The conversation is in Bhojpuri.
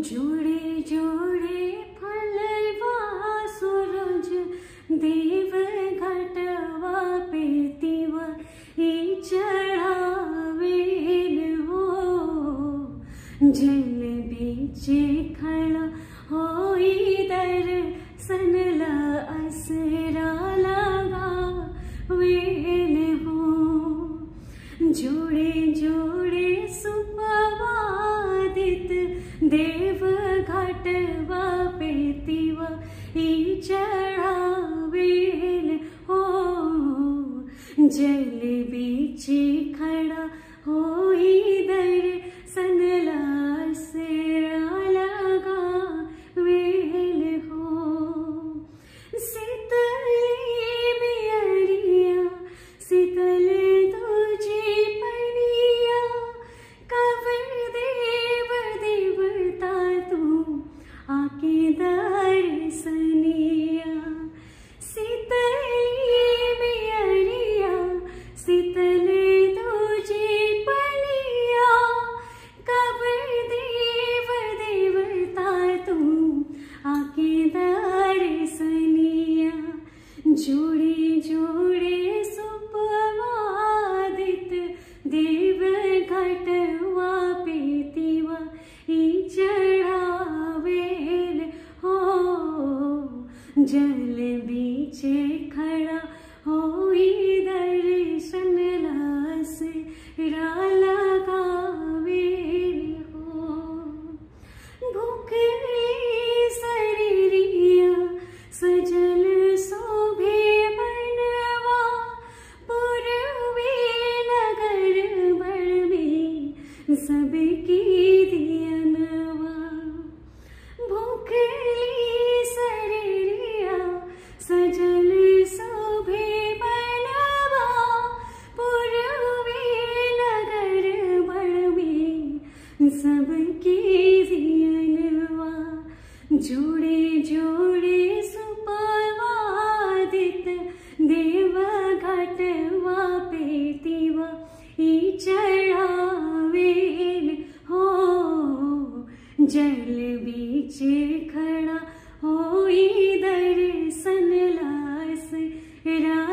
जोड़े जोड़े फलवा सूरज देव घटवा पेतिवा ई चढ़ावेल हो। जल बीच खड़ा होई दर्शन ला असरा लगावेल हो। जोड़े जोड़े सुपवादित देव घटवा पेतिवा ई चढ़ावेल हो। जल बीच खड़ा होई दर्शन ला असरा लगावेल हो। शीतली बियरिया शीतल तुझी पनिया कवर देव देवता तू आके दर्शनिया। शीतली बियरिया शीतल तुझी पनिया कवर देव देवता तू आके दर्शनिया। जोड़े जोड़े सुपवादित देव घटवा पेतिवा ई चढ़ावेल हो। जल बीच खड़ा होई दर्शन ला असरा लगावेल हो। भूखली शरीरिया सजल शोभे बनवा पूर्वी नगर भर में सबकी दियनवा। भूखली शरीरिया सजल शोभे बनवा पूर्वी नगर भर में सबकी दियनवा। जोड़े जोड़े सुपवादित देव घटवा पेतिवा ई चढ़ावेल हो। जल बीच खड़ा होई दर्शन ला असरा